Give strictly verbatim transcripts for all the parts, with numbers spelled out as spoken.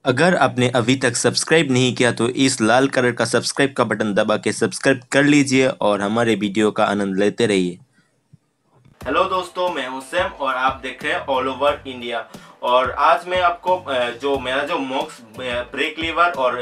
अगर आपने अभी तक सब्सक्राइब नहीं किया तो इस लाल कलर का सब्सक्राइब का बटन दबा के सब्सक्राइब कर लीजिए और हमारे वीडियो का आनंद लेते रहिए। हेलो दोस्तों, मैं हूं सैम और आप देख रहे हैं ऑल ओवर इंडिया। और आज मैं आपको जो मेरा जो मॉक्स ब्रेक लीवर और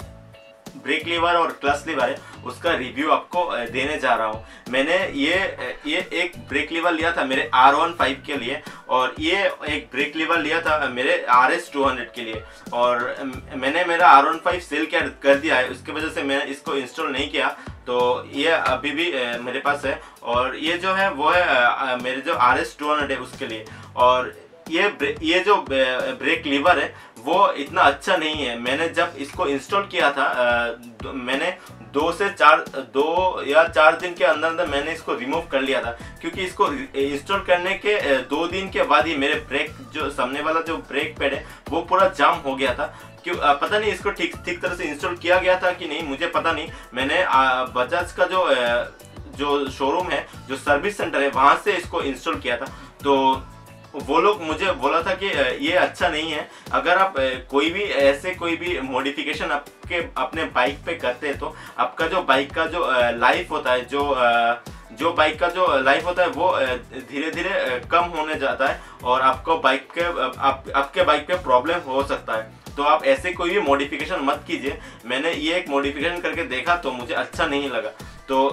ब्रेक लीवर और क्लच लीवर है उसका रिव्यू आपको देने जा रहा हूँ। मैंने ये ये एक ब्रेक लीवर लिया था मेरे आर वन फाइव के लिए और ये एक ब्रेक लीवर लिया था मेरे आर एस टू हंड्रेड के लिए। और मैंने मेरा आर वन फाइव सेल कर दिया है, उसकी वजह से मैंने इसको इंस्टॉल नहीं किया, तो ये अभी भी मेरे पास है। और ये जो है वो है मेरे जो आर एस टू हंड्रेड है उसके लिए। और ये ये जो ब्रेक लीवर है वो इतना अच्छा नहीं है। मैंने जब इसको इंस्टॉल किया था आ, मैंने दो से चार दो या चार दिन के अंदर अंदर मैंने इसको रिमूव कर लिया था, क्योंकि इसको इंस्टॉल करने के दो दिन के बाद ही मेरे ब्रेक जो सामने वाला जो ब्रेक पैड है वो पूरा जाम हो गया था। क्यों पता नहीं इसको ठीक ठीक तरह से इंस्टॉल किया गया था कि नहीं, मुझे पता नहीं। मैंने बजाज का जो जो शोरूम है, जो सर्विस सेंटर है, वहां से इसको इंस्टॉल किया था। तो वो लोग मुझे बोला था कि ये अच्छा नहीं है। अगर आप कोई भी ऐसे कोई भी मॉडिफिकेशन आपके अपने बाइक पे करते हैं तो आपका जो बाइक का जो लाइफ होता है, जो जो बाइक का जो लाइफ होता है वो धीरे धीरे कम होने जाता है और आपको बाइक के आप, आपके बाइक पे प्रॉब्लम हो सकता है। तो आप ऐसे कोई भी मॉडिफिकेशन मत कीजिए। मैंने ये एक मॉडिफिकेशन करके देखा तो मुझे अच्छा नहीं लगा। तो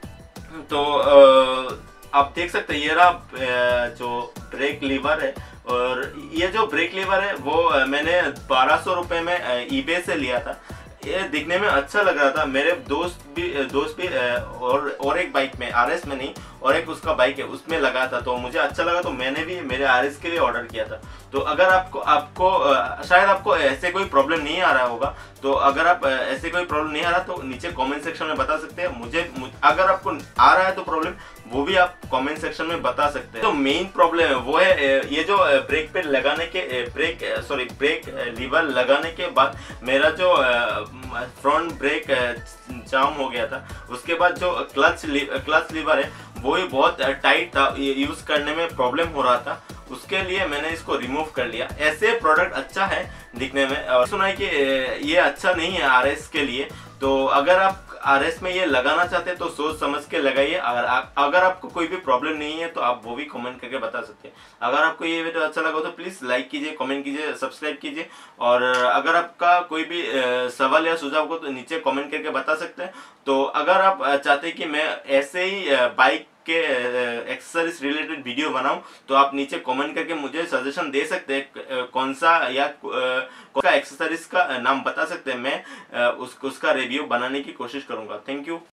तो आ, आप देख सकते हैं ये रहा जो ब्रेक लीवर है। और ये जो ब्रेक लीवर है वो मैंने बारह सौ रुपये में ईबे से लिया था। ये दिखने में अच्छा लग रहा था। मेरे दोस्त भी दोस्त भी और और एक बाइक में, आरएस में नहीं, और एक उसका बाइक है उसमें लगा था, तो मुझे अच्छा लगा तो मैंने भी मेरे आरएस के लिए ऑर्डर किया था। तो अगर आपको आपको शायद आपको ऐसे कोई प्रॉब्लम नहीं आ रहा होगा, तो अगर आप ऐसे कोई प्रॉब्लम नहीं आ रहा तो नीचे कमेंट सेक्शन में बता सकते हैं मुझे, मुझे अगर आपको आ रहा है तो प्रॉब्लम वो भी आप कमेंट सेक्शन में बता सकते हैं। तो मेन प्रॉब्लम है वो है ये जो ब्रेक पे लगाने के ब्रेक सॉरी ब्रेक लीवर लगाने के बाद मेरा जो फ्रंट ब्रेक जाम हो गया था। उसके बाद जो क्लच क्लच लीवर है वो भी बहुत टाइट था, यूज करने में प्रॉब्लम हो रहा था। उसके लिए मैंने इसको रिमूव कर लिया। ऐसे प्रोडक्ट अच्छा है दिखने में, और सुना है कि ये अच्छा नहीं है आरएस के लिए। तो अगर आप आरएस में ये लगाना चाहते हैं तो सोच समझ के लगाइए। अगर आप अगर आपको कोई भी प्रॉब्लम नहीं है तो आप वो भी कमेंट करके बता सकते हैं। अगर आपको ये वीडियो अच्छा लगा तो प्लीज लाइक कीजिए, कमेंट कीजिए, सब्सक्राइब कीजिए। और अगर आपका कोई भी सवाल या सुझाव को तो नीचे कमेंट करके बता सकते हैं। तो अगर आप चाहते हैं कि मैं ऐसे ही बाइक के एक्सेसरीज रिलेटेड वीडियो बनाऊं तो आप नीचे कमेंट करके मुझे सजेशन दे सकते हैं, कौन सा या कौन सा एक्सेसरीज का नाम बता सकते हैं। मैं उस, उसका रिव्यू बनाने की कोशिश करूंगा। Thank you.